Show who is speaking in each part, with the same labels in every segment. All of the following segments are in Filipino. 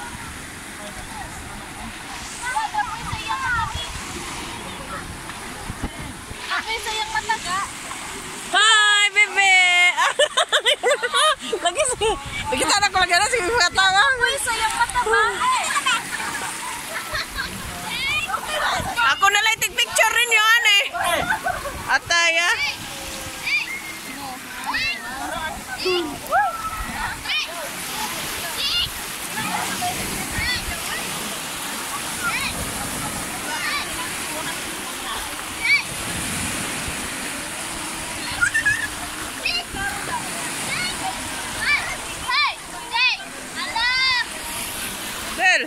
Speaker 1: Hi, bebe! Lagi sana ko lagi na si Katawa.
Speaker 2: Uy, sayang mataba.
Speaker 1: Ako na lang take picture rin yun eh. Ataya. Bel.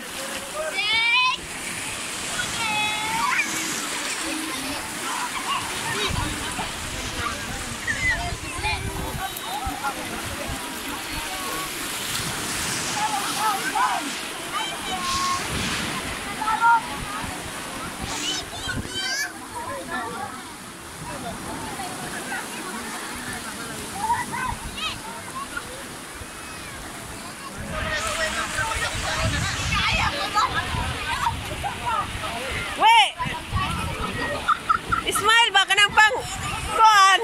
Speaker 1: Ismail, baka nang pang kuan.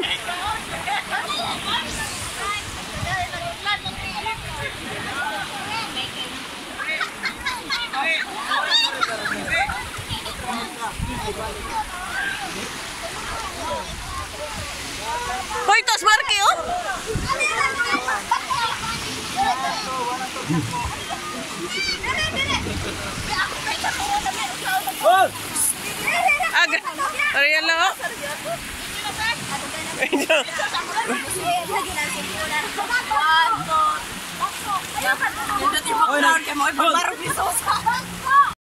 Speaker 1: Hoy, tos Marky, oh. Agak, Ariel lo.
Speaker 2: Ayo kan, udah tiba-tiba kayak mau baru bisa.